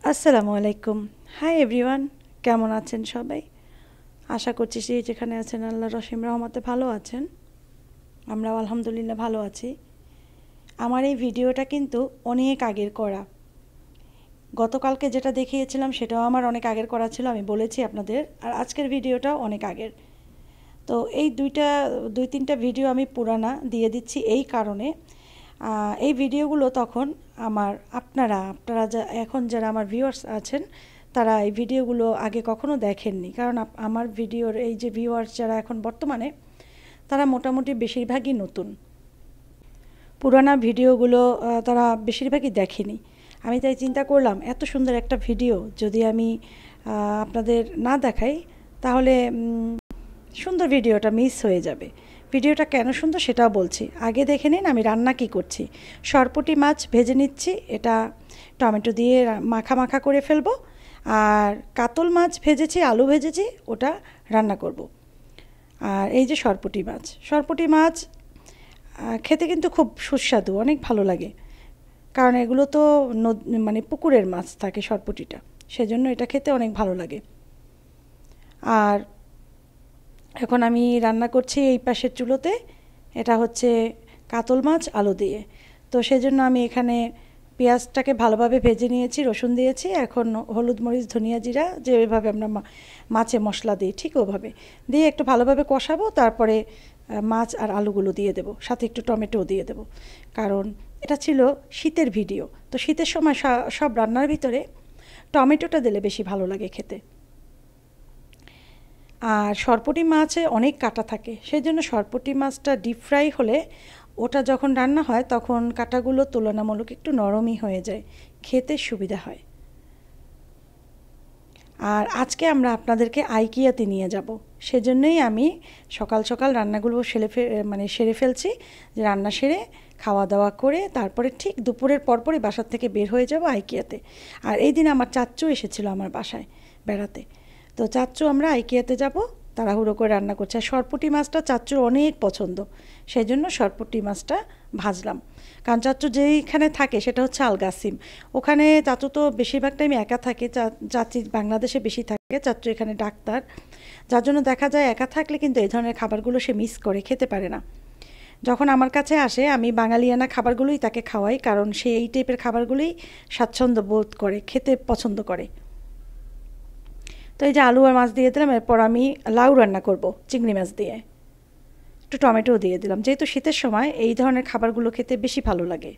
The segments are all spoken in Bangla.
আসসালামু আলাইকুম। হাই এভরিওয়ান, কেমন আছেন সবাই? আশা করছি যে যেখানে আছেন আল্লাহর অসীম রহমতে ভালো আছেন। আমরাও আলহামদুলিল্লাহ ভালো আছি। আমার এই ভিডিওটা কিন্তু অনেক আগের করা। গতকালকে যেটা দেখিয়েছিলাম সেটাও আমার অনেক আগের করা ছিল, আমি বলেছি আপনাদের। আর আজকের ভিডিওটাও অনেক আগের। তো এই দুই তিনটা ভিডিও আমি পুরানা দিয়ে দিচ্ছি এই কারণে, এই ভিডিওগুলো তখন আপনারা এখন যারা আমার ভিউয়ার্স আছেন তারা এই ভিডিওগুলো আগে কখনো দেখেননি, কারণ আমার ভিডিওর এই যে ভিউয়ার্স যারা এখন বর্তমানে তারা মোটামুটি বেশিরভাগই নতুন। পুরানা ভিডিওগুলো তারা বেশিরভাগই দেখেনি। আমি তাই চিন্তা করলাম এত সুন্দর একটা ভিডিও যদি আমি আপনাদের না দেখাই তাহলে সুন্দর ভিডিওটা মিস হয়ে যাবে। ভিডিওটা কেন সুন্দর সেটাও বলছি, আগে দেখে নিন আমি রান্না কি করছি। সরপুঁটি মাছ ভেজে নিচ্ছি, এটা টমেটো দিয়ে মাখা মাখা করে ফেলবো। আর কাতল মাছ ভেজেছি, আলু ভেজেছি, ওটা রান্না করব। আর এই যে সরপুঁটি মাছ খেতে কিন্তু খুব সুস্বাদু, অনেক ভালো লাগে, কারণ এগুলো তো মানে পুকুরের মাছ থাকে সরপুঁটিটা, সেজন্য এটা খেতে অনেক ভালো লাগে। আর এখন আমি রান্না করছি এই পাশের চুলোতে, এটা হচ্ছে কাতল মাছ আলু দিয়ে। তো সেজন্য আমি এখানে পেঁয়াজটাকে ভালোভাবে ভেজে নিয়েছি, রসুন দিয়েছি, এখন হলুদ মরিচ ধনিয়া জিরা যেভাবে আমরা মাছে মশলা দিই ঠিক ওভাবে দিয়ে একটু ভালোভাবে কষাবো। তারপরে মাছ আর আলুগুলো দিয়ে দেবো, সাথে একটু টমেটোও দিয়ে দেবো, কারণ এটা ছিল শীতের ভিডিও। তো শীতের সময় সব রান্নার ভিতরে টমেটোটা দিলে বেশি ভালো লাগে খেতে। আর সরপুঁটি মাছে অনেক কাঁটা থাকে, সেই জন্য সরপুঁটি মাছটা ডিপ ফ্রাই হলে ওটা যখন রান্না হয় তখন কাঁটাগুলো তুলনামূলক একটু নরমই হয়ে যায়, খেতে সুবিধা হয়। আর আজকে আমরা আপনাদেরকে আইকিয়াতে নিয়ে যাব, সেজন্যই আমি সকাল সকাল রান্নাগুলো সেরে ফেলছি, যে রান্না সেরে খাওয়া দাওয়া করে তারপরে ঠিক দুপুরের পরপরই বাসার থেকে বের হয়ে যাব আইকিয়াতে। আর এই দিন আমার চাচ্চু এসেছিল আমার বাসায় বেড়াতে, তো চাচ্চু আমরা আইকিয়াতে যাব, তাড়াহুড়ো করে রান্না করছে। আর সরপুঁটি মাছটা চাচ্চুর অনেক পছন্দ, সেই জন্য সরপুঁটি মাছটা ভাজলাম। কারণ চাচ্চু যেইখানে থাকে সেটা হচ্ছে আলগাসিম, ওখানে চাচু তো বেশিরভাগ টাইম একা থাকে, চাচি বাংলাদেশে বেশি থাকে, চাচ্চু এখানে ডাক্তার, যার জন্য দেখা যায় একা থাকলে কিন্তু এই ধরনের খাবারগুলো সে মিস করে, খেতে পারে না। যখন আমার কাছে আসে আমি বাঙালিয়ানা খাবারগুলোই তাকে খাওয়াই, কারণ সে এই টাইপের খাবারগুলোই স্বাচ্ছন্দ্য বোধ করে, খেতে পছন্দ করে। তো এই যে আলু আর মাছ দিয়ে দিলাম, এরপর আমি লাউ রান্না করব চিংড়ি মাছ দিয়ে, একটু টমেটোও দিয়ে দিলাম, যেহেতু শীতের সময় এই ধরনের খাবারগুলো খেতে বেশি ভালো লাগে।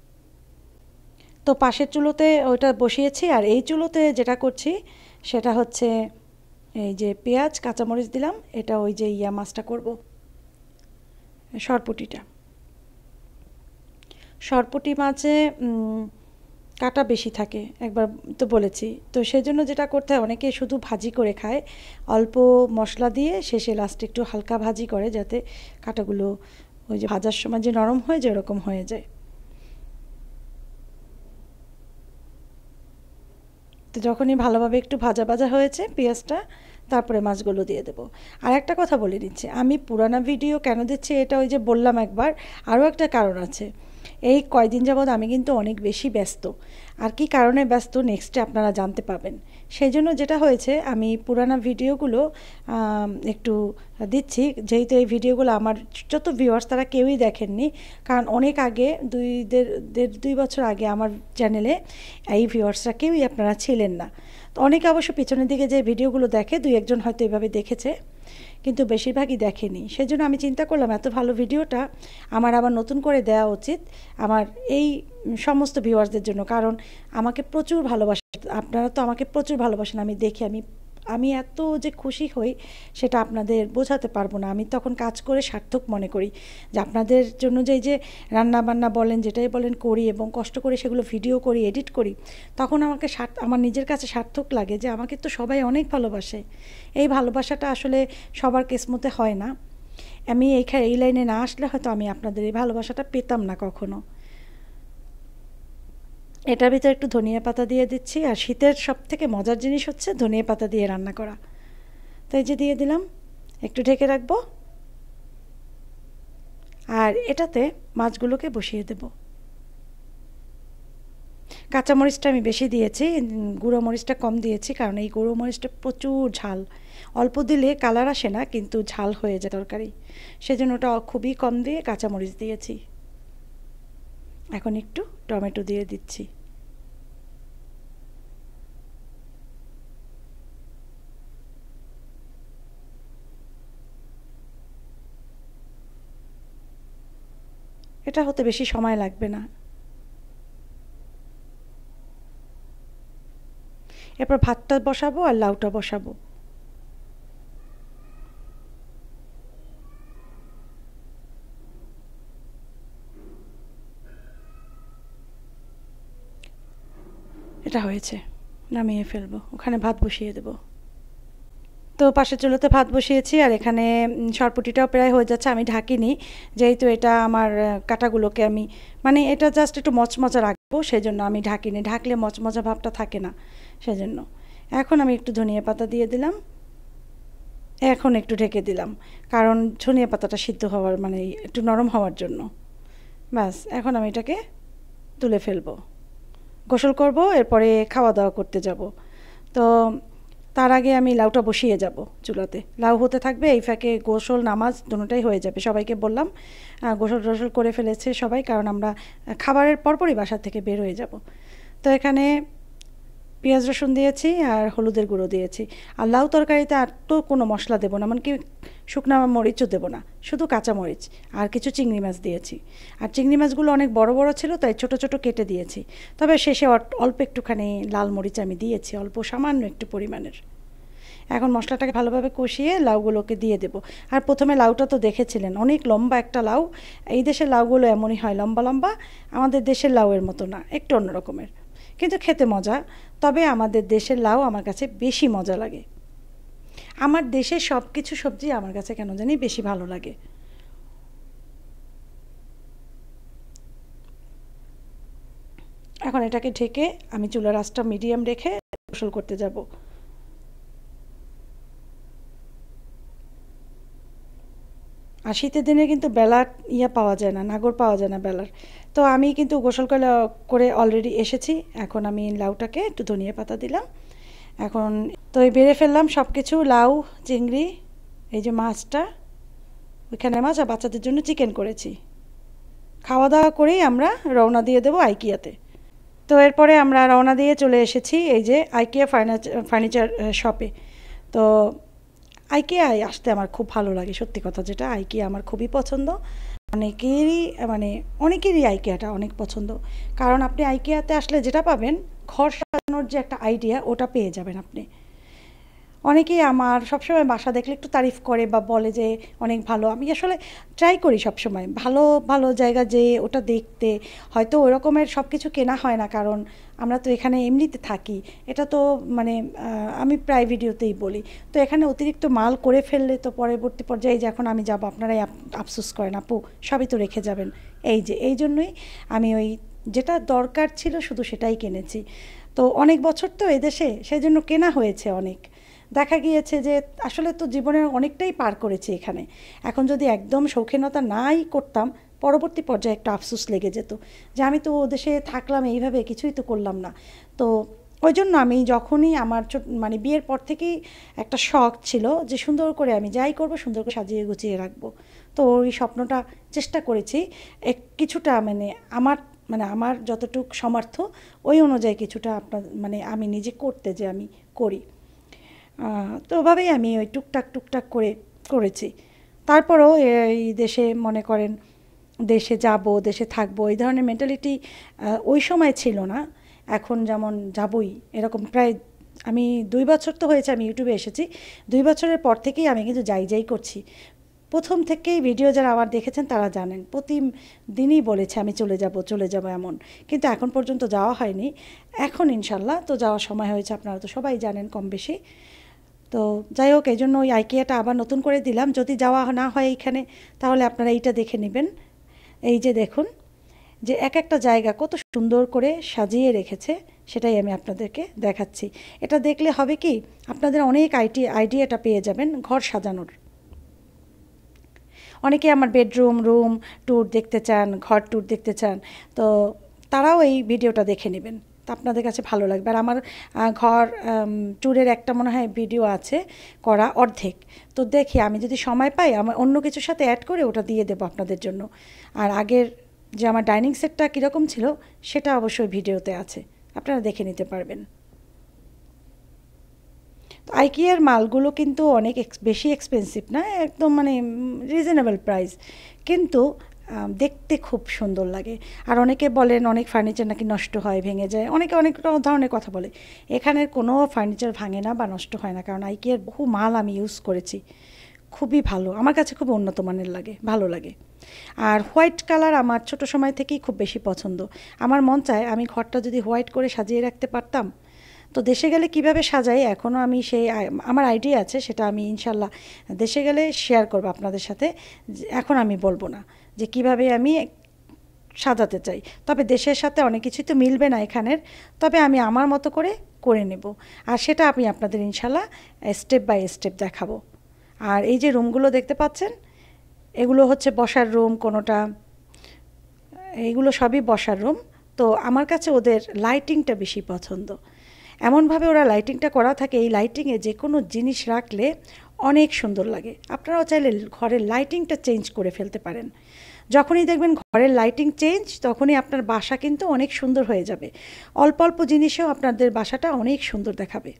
তো পাশের চুলোতে ওইটা বসিয়েছি, আর এই চুলোতে যেটা করছি সেটা হচ্ছে এই যে পেঁয়াজ কাঁচামরিচ দিলাম, এটা ওই যে মাছটা করব, সরপুঁটি মাছে কাটা বেশি থাকে, একবার তো বলেছি। তো সেজন্য যেটা করতে হয়, অনেকে শুধু ভাজি করে খায় অল্প মশলা দিয়ে, শেষে লাস্টে একটু হালকা ভাজি করে, যাতে কাটাগুলো ওই যে ভাজার সময় যে নরম হয়ে যায় এরকম হয়ে যায়। তো যখনই ভালোভাবে একটু ভাজা ভাজা হয়েছে পেঁয়াজটা, তারপরে মাছগুলো দিয়ে দেবো। আর একটা কথা বলে দিচ্ছি, আমি পুরানা ভিডিও কেন দিচ্ছি এটা ওই যে বললাম একবার, আরও একটা কারণ আছে। এই কয়দিন যাবৎ আমি কিন্তু অনেক বেশি ব্যস্ত, আর কি কারণে ব্যস্ত নেক্সটে আপনারা জানতে পাবেন। সেই জন্য যেটা হয়েছে, আমি পুরানা ভিডিওগুলো একটু দিচ্ছি, যেহেতু এই ভিডিওগুলো আমার যত ভিউয়ার্স তারা কেউই দেখেননি, কারণ অনেক আগে দেড় দুই বছর আগে আমার চ্যানেলে এই ভিউয়ার্সরা কেউই আপনারা ছিলেন না। তো অনেকে অবশ্য পিছনের দিকে যে ভিডিওগুলো দেখে, দুই একজন হয়তো এভাবে দেখেছে, কিন্তু বেশিরভাগই দেখেনি। সেজন্য আমি চিন্তা করলাম এত ভালো ভিডিওটা আমার আবার নতুন করে দেওয়া উচিত আমার এই সমস্ত ভিউয়ার্সদের জন্য, কারণ আমাকে প্রচুর ভালোবাসেন আপনারা, তো আমাকে প্রচুর ভালোবাসেন। আমি দেখি আমি এত যে খুশি হই সেটা আপনাদের বোঝাতে পারবো না। আমি তখন কাজ করে সার্থক মনে করি, যে আপনাদের জন্য যে এই যে রান্না বান্না বলেন যেটাই বলেন করি, এবং কষ্ট করে সেগুলো ভিডিও করি, এডিট করি, তখন আমার নিজের কাছে সার্থক লাগে যে আমাকে তো সবাই অনেক ভালোবাসে। এই ভালোবাসাটা আসলে সবার কিসমতে হয় না। আমি এই লাইনে না আসলে হয়তো আমি আপনাদের এই ভালোবাসাটা পেতাম না কখনো। এটার ভিতরে একটু ধনিয়া পাতা দিয়ে দিচ্ছি, আর শীতের সবথেকে মজার জিনিস হচ্ছে ধনিয়া পাতা দিয়ে রান্না করা। তো এই যে দিয়ে দিলাম, একটু ঢেকে রাখবো, আর এটাতে মাছগুলোকে বসিয়ে দেব। কাঁচামরিচটা আমি বেশি দিয়েছি, গুঁড়ো মরিচটা কম দিয়েছি, কারণ এই গুঁড়ো মরিচটা প্রচুর ঝাল। অল্প দিলে কালার আসে না, কিন্তু ঝাল হয়ে যায় তরকারি, সেজন্য ওটা খুবই কম দিয়ে কাঁচামরিচ দিয়েছি। এখন একটু টমেটো দিয়ে দিচ্ছি। এটা হতে বেশি সময় লাগবে না। এরপর ভাতটা বসাবো আর লাউটা বসাবো। এটা হয়েছে, নামিয়ে ফেলবো, ওখানে ভাত বসিয়ে দেবো। তো পাশের চুলোতে ভাত বসিয়েছি, আর এখানে সরপুটিটাও প্রায় হয়ে যাচ্ছে। আমি ঢাকিনি, যেহেতু এটা আমার কাটাগুলোকে আমি মানে এটা জাস্ট একটু মচমচা রাখবো, সেজন্য আমি ঢাকিনি। ঢাকলে মচমচা ভাবটা থাকে না, সেজন্য। এখন আমি একটু ধনিয়া পাতা দিয়ে দিলাম, এখন একটু ঢেকে দিলাম, কারণ ধনিয়া পাতাটা সিদ্ধ হওয়ার মানে একটু নরম হওয়ার জন্য। ব্যাস, এখন আমি এটাকে তুলে ফেলবো, গোসল করব, এরপরে খাওয়া দাওয়া করতে যাব। তো তার আগে আমি লাউটা বসিয়ে যাব চুলাতে, লাউ হতে থাকবে, এই ফাঁকে গোসল নামাজ দুটোটাই হয়ে যাবে। সবাইকে বললাম গোসল টোসল করে ফেলেছে সবাই, কারণ আমরা খাবারের পরপরই বাসা থেকে বের হয়ে যাব। তো এখানে পেঁয়াজ রসুন দিয়েছি আর হলুদের গুঁড়ো দিয়েছি। আর লাউ তরকারিতে আর তো কোনো মশলা দেবো না, এমনকি শুকনো মরিচও দেবো না, শুধু কাঁচা মরিচ আর কিছু চিংড়ি মাছ দিয়েছি। আর চিংড়ি মাছগুলো অনেক বড় বড় ছিল, তাই ছোট ছোট কেটে দিয়েছি। তবে শেষে অল্প একটুখানি লাল মরিচ আমি দিয়েছি, অল্প সামান্য একটু পরিমাণের। এখন মশলাটাকে ভালোভাবে কষিয়ে লাউগুলোকে দিয়ে দেবো। আর প্রথমে লাউটা তো দেখেছিলেন, অনেক লম্বা একটা লাউ। এই দেশের লাউগুলো এমনই হয়, লম্বা লম্বা। আমাদের দেশের লাউয়ের মতো না, একটু অন্য রকমের, কিন্তু খেতে মজা। তবে আমাদের দেশের লাউ আমার কাছে বেশি মজা লাগে। আমার দেশের সব কিছু সবজি আমার কাছে কেন জানি বেশি ভালো লাগে। এখন এটাকে ঢেকে আমি চুলার আঁচটা মিডিয়াম রেখে গোসল করতে যাব। আর শীতের দিনে কিন্তু বেলার পাওয়া যায় না, নাগর পাওয়া যায় না বেলার। তো আমি কিন্তু গোসল করে অলরেডি এসেছি। এখন আমি লাউটাকে একটু ধনিয়া পাতা দিলাম। এখন তো এই বেড়ে ফেললাম সব কিছু, লাউ, চিংড়ি, এই যে মাছটা, ওইখানে মাছ, আর বাচ্চাদের জন্য চিকেন করেছি। খাওয়া দাওয়া করেই আমরা রওনা দিয়ে দেবো আইকিয়াতে। তো এরপরে আমরা রওনা দিয়ে চলে এসেছি এই যে আইকিয়া ফার্নিচার শপে। তো আইকিয়ায় আসতে আমার খুব ভালো লাগে, সত্যি কথা যেটা, আইকিয়া আমার খুবই পছন্দ। অনেকেরই মানে অনেকেরই আইকিয়াটা অনেক পছন্দ, কারণ আপনি আইকিয়াতে আসলে যেটা পাবেন, ঘর সাজানোর যে একটা আইডিয়া, ওটা পেয়ে যাবেন আপনি। অনেকেই আমার সবসময় বাসা দেখলে একটু তারিফ করে বা বলে যে অনেক ভালো। আমি আসলে ট্রাই করি সবসময় ভালো ভালো জায়গা যেয়ে ওটা দেখতে। হয়তো ওই রকমের সব কিছু কেনা হয় না, কারণ আমরা তো এখানে এমনিতে থাকি। এটা তো মানে আমি প্রায় ভিডিওতেই বলি। তো এখানে অতিরিক্ত মাল করে ফেললে তো পরবর্তী পর্যায়ে যে এখন আমি যাব, আপনারাই আফসোস করেন, আপু সবই তো রেখে যাবেন। এই জন্যই আমি ওই যেটা দরকার ছিল শুধু সেটাই কিনেছি। তো অনেক বছর তো এদেশে, সেই জন্য কেনা হয়েছে অনেক। দেখা গিয়েছে যে আসলে তো জীবনের অনেকটাই পার করেছি এখানে। এখন যদি একদম শৌখিনতা নাই করতাম, পরবর্তী পর্যায়ে একটা আফসোস লেগে যেত যে আমি তো ও দেশে থাকলাম এইভাবে, কিছুই তো করলাম না। তো ওই জন্য আমি যখনই আমার মানে বিয়ের পর থেকেই একটা শখ ছিল যে সুন্দর করে আমি যাই করব সুন্দর করে সাজিয়ে গুছিয়ে রাখবো। তো ওই স্বপ্নটা চেষ্টা করেছি কিছুটা আমার যতটুক সামর্থ্য ওই অনুযায়ী কিছুটা মানে আমি নিজে করতে, যে আমি করি। তো ওভাবেই আমি ওই টুকটাক টুকটাক করে করেছি। তারপরেও এই দেশে মনে করেন দেশে যাব, দেশে থাকবো, এই ধরনের মেন্টালিটি ওই সময় ছিল না। এখন যেমন যাবই এরকম প্রায় আমি 2 বছর তো হয়েছে আমি ইউটিউবে এসেছি। 2 বছরের পর থেকেই আমি কিন্তু যাই করছি। প্রথম থেকেই ভিডিও যারা আমার দেখেছেন তারা জানেন, প্রতিদিনই বলেছে আমি চলে যাব এমন, কিন্তু এখন পর্যন্ত যাওয়া হয়নি। এখন ইনশাল্লাহ তো যাওয়ার সময় হয়েছে, আপনারা তো সবাই জানেন কম বেশি। তো যাই হোক, এই জন্য ওই আইকিয়াটা আবার নতুন করে দিলাম। যদি যাওয়া না হয় এইখানে, তাহলে আপনারা এইটা দেখে নেবেন। এই যে দেখুন যে এক একটা জায়গা কত সুন্দর করে সাজিয়ে রেখেছে, সেটাই আমি আপনাদেরকে দেখাচ্ছি। এটা দেখলে হবে কি, আপনাদের অনেক আইডিয়াটা পেয়ে যাবেন ঘর সাজানোর। অনেকে আমার রুম ট্যুর দেখতে চান, ঘর ট্যুর দেখতে চান, তো তারাও এই ভিডিওটা দেখে নেবেন, আপনাদের কাছে ভালো লাগবে। আর আমার ঘর ট্যুরের একটা মনে হয় ভিডিও আছে করা অর্ধেক, তো দেখি আমি যদি সময় পাই আমার অন্য কিছুর সাথে অ্যাড করে ওটা দিয়ে দেবো আপনাদের জন্য। আর আগের যে আমার ডাইনিং সেটটা কীরকম ছিল সেটা অবশ্যই ভিডিওতে আছে, আপনারা দেখে নিতে পারবেন। তো আইকিয়ার মালগুলো কিন্তু অনেক বেশি এক্সপেন্সিভ না, একদম মানে রিজনেবল প্রাইস, কিন্তু দেখতে খুব সুন্দর লাগে। আর অনেকে বলেন অনেক ফার্নিচার নাকি নষ্ট হয়, ভেঙে যায়, অনেকে অনেক ধরনের কথা বলে। এখানের কোনো ফার্নিচার ভাঙে না বা নষ্ট হয় না, কারণ আইকিয়ার বহু মাল আমি ইউজ করেছি, খুবই ভালো, আমার কাছে খুব উন্নত মানের লাগে, ভালো লাগে। আর হোয়াইট কালার আমার ছোট সময় থেকেই খুব বেশি পছন্দ। আমার মন চায় আমি ঘরটা যদি হোয়াইট করে সাজিয়ে রাখতে পারতাম। তো দেশে গেলে কিভাবে সাজাই এখনও আমি সেই আমার আইডিয়া আছে, সেটা আমি ইনশাল্লাহ দেশে গেলে শেয়ার করব আপনাদের সাথে। এখন আমি বলবো না যে কিভাবে আমি সাজাতে চাই, তবে দেশের সাথে অনেক কিছুই তো মিলবে না এখানের, তবে আমি আমার মতো করে করে নেব। আর সেটা আমি আপনাদের ইনশাল্লাহ স্টেপ বাই স্টেপ দেখাবো। আর এই যে রুমগুলো দেখতে পাচ্ছেন, এগুলো হচ্ছে বসার রুম, কোনোটা এইগুলো সবই বসার রুম। তো আমার কাছে ওদের লাইটিংটা বেশি পছন্দ, এমনভাবে ওরা লাইটিংটা করা থাকে, এই লাইটিংয়ে যে কোনো জিনিস রাখলে অনেক সুন্দর লাগে। আপনারাও চাইলে ঘরের লাইটিংটা চেঞ্জ করে ফেলতে পারেন। যখনই দেখবেন ঘরের লাইটিং চেঞ্জ, তখনই আপনার বাসা কিন্তু অনেক সুন্দর হয়ে যাবে। অল্প অল্প জিনিসেও আপনাদের বাসাটা অনেক সুন্দর দেখাবে।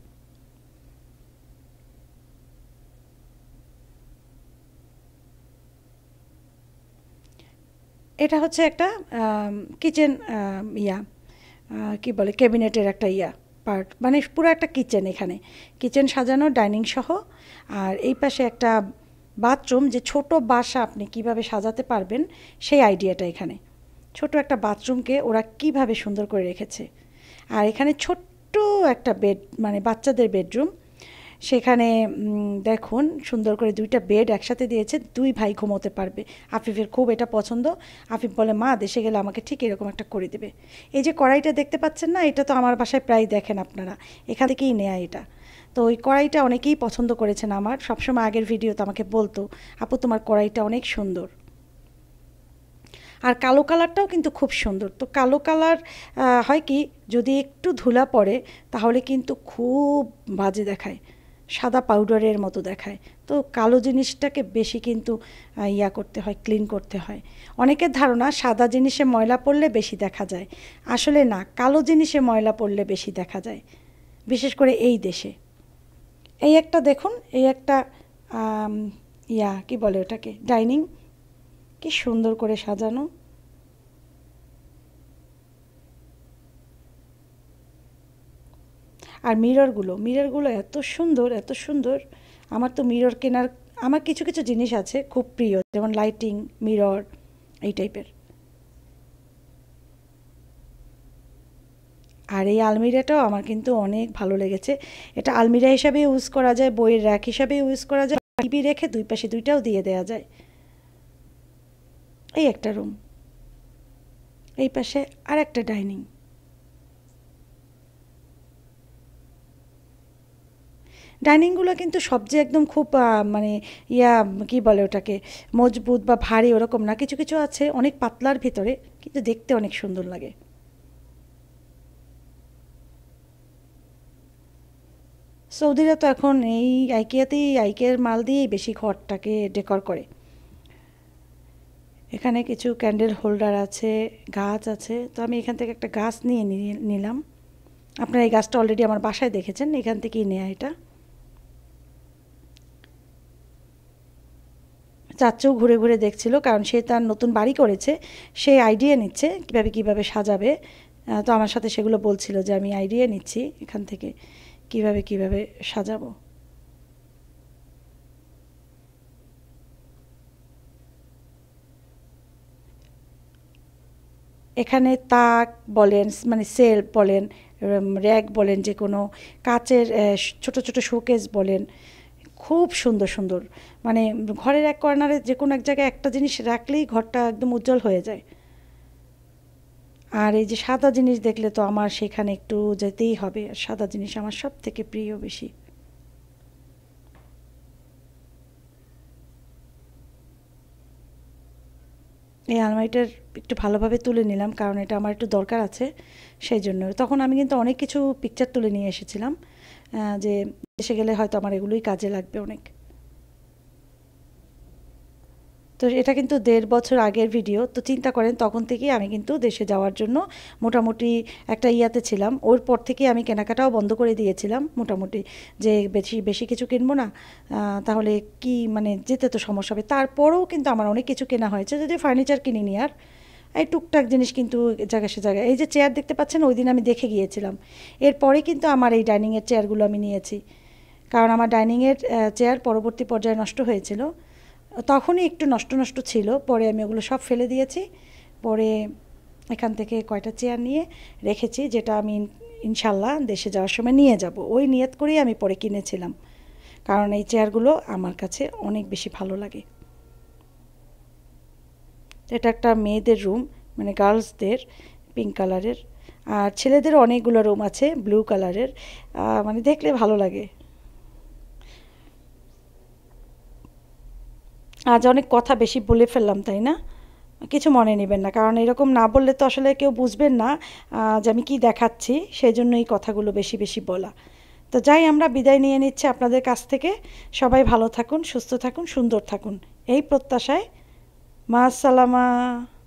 এটা হচ্ছে একটা কিচেন, ইয়া কি বলে, ক্যাবিনেটের একটা পার্ট, মানে পুরো একটা কিচেন, এখানে কিচেন সাজানো, ডাইনিং সহ। আর এই পাশে একটা বাথরুম, যে ছোট বাসা আপনি কিভাবে সাজাতে পারবেন সেই আইডিয়াটা এখানে। ছোট একটা বাথরুমকে ওরা কিভাবে সুন্দর করে রেখেছে। আর এখানে ছোট্ট একটা বেড, মানে বাচ্চাদের বেডরুম, সেখানে দেখুন সুন্দর করে দুইটা বেড একসাথে দিয়েছে, দুই ভাই ঘুমোতে পারবে। আফিফের খুব এটা পছন্দ, আফিফ বলে মা দেশে গেলে আমাকে ঠিক এরকম একটা করে দেবে। এই যে কড়াইটা দেখতে পাচ্ছেন না, এটা তো আমার বাসায় প্রায় দেখেন আপনারা, এখান থেকেই নেয়া এটা। তো ওই কড়াইটা অনেকেই পছন্দ করেছেন, আমার সবসময় আগের ভিডিওতে আমাকে বলতো আপু তোমার কড়াইটা অনেক সুন্দর। আর কালো কালারটাও কিন্তু খুব সুন্দর। তো কালো কালার হয় কি, যদি একটু ধুলা পড়ে তাহলে কিন্তু খুব বাজে দেখায়, সাদা পাউডারের মতো দেখায়। তো কালো জিনিসটাকে বেশি কিন্তু করতে হয়, ক্লিন করতে হয়। অনেকের ধারণা সাদা জিনিসে ময়লা পড়লে বেশি দেখা যায়, আসলে না, কালো জিনিসে ময়লা পড়লে বেশি দেখা যায়, বিশেষ করে এই দেশে। এই একটা দেখুন, এই একটা কি বলে ওটাকে, ডাইনিং, কি সুন্দর করে সাজানো। আর মিররগুলো এত সুন্দর, এত সুন্দর। আমার তো মিরর কেনার, আমার কিছু কিছু জিনিস আছে খুব প্রিয়, যেমন লাইটিং, মিরর, এই টাইপের। আর এই আলমিরাটাও আমার কিন্তু অনেক ভালো লেগেছে। এটা আলমিরা হিসাবে ইউজ করা যায়, বইয়ের র্যাক হিসাবে ইউজ করা যায়, টিভি রেখে দুই পাশে দুইটাও দিয়ে দেওয়া যায়। এই একটা রুম, এই পাশে আর একটা ডাইনিং। ডাইনিংগুলো কিন্তু সব যে একদম খুব মানে কি বলে ওটাকে, মজবুত বা ভারী ওরকম না, কিছু কিছু আছে অনেক পাতলার ভিতরে, কিন্তু দেখতে অনেক সুন্দর লাগে। সৌদিরা তো এখন এই আইকিয়ার মাল দিয়েই বেশি ঘরটাকে ডেকর করে। এখানে কিছু ক্যান্ডেল হোল্ডার আছে, গাছ আছে, তো আমি এখান থেকে একটা গাছ নিয়ে নিলাম। আপনারা এই গাছটা অলরেডি আমার বাসায় দেখেছেন, এখান থেকেই নেয়া এটা। চাচ্চুও ঘুরে ঘুরে দেখছিল, কারণ সে তার নতুন বাড়ি করেছে, সে আইডিয়া নিচ্ছে কিভাবে কিভাবে সাজাবে। তো আমার সাথে সেগুলো বলছিল যে আমি আইডিয়া নিচ্ছি এখান থেকে কিভাবে কিভাবে সাজাবো। এখানে তাক বলেন, মানে সেলফ বলেন, র্যাক বলেন, যে কোনো কাচের ছোট ছোট শোকেস বলেন, খুব সুন্দর সুন্দর। মানে ঘরের এক কর্নারে যে কোনো এক জায়গায় একটা জিনিস রাখলেই ঘরটা একদম উজ্জ্বল হয়ে যায়। আর এই যে সাদা জিনিস দেখলে তো আমার সেখানে একটু যেতেই হবে, আর সাদা জিনিস আমার সব থেকে প্রিয় বেশি। এই আলমারিটার একটু ভালোভাবে তুলে নিলাম, কারণ এটা আমার একটু দরকার আছে সেই জন্য। তখন আমি কিন্তু অনেক কিছু পিকচার তুলে নিয়ে এসেছিলাম, যে দেশে গেলে হয়তো আমার এগুলোই কাজে লাগবে অনেক। তো এটা কিন্তু ১.৫ বছর আগের ভিডিও। তো চিন্তা করেন তখন থেকেই আমি কিন্তু দেশে যাওয়ার জন্য মোটামুটি একটা ইয়াতে ছিলাম। ওর পর থেকে আমি কেনাকাটাও বন্ধ করে দিয়েছিলাম মোটামুটি, যে বেশি বেশি কিছু কিনবো না, তাহলে কি মানে যেতে তো সমস্যা হবে। তারপরেও কিন্তু আমার অনেক কিছু কেনা হয়েছে, যদি ফার্নিচার কিনিনি আর এই টুকটাক জিনিস কিন্তু জায়গায় সে জায়গায়। এই যে চেয়ার দেখতে পাচ্ছেন, ওই দিন আমি দেখে গিয়েছিলাম। এরপরে কিন্তু আমার এই ডাইনিংয়ের চেয়ারগুলো আমি নিয়েছি, কারণ আমার ডাইনিংয়ের চেয়ার পরবর্তী পর্যায়ে নষ্ট হয়েছিল। তখনই একটু নষ্ট নষ্ট ছিল, পরে আমি ওগুলো সব ফেলে দিয়েছি। পরে এখান থেকে কয়টা চেয়ার নিয়ে রেখেছি, যেটা আমি ইনশাল্লাহ দেশে যাওয়ার সময় নিয়ে যাব। ওই নিয়ত করেই আমি পরে কিনেছিলাম, কারণ এই চেয়ারগুলো আমার কাছে অনেক বেশি ভালো লাগে। এটা একটা মেয়েদের রুম, মানে গার্লসদের, পিঙ্ক কালারের। আর ছেলেদের অনেকগুলো রুম আছে ব্লু কালারের, মানে দেখলে ভালো লাগে। আজ অনেক কথা বেশি বলে ফেললাম, তাই না? কিছু মনে নেবেন না, কারণ এরকম না বললে তো আসলে কেউ বুঝবেন না যে আমি কি দেখাচ্ছি, সেই জন্য এই কথাগুলো বেশি বেশি বলা। তো যাই, আমরা বিদায় নিয়ে নিচ্ছি আপনাদের কাছ থেকে। সবাই ভালো থাকুন, সুস্থ থাকুন, সুন্দর থাকুন, এই প্রত্যাশায়। মা আসসালামা।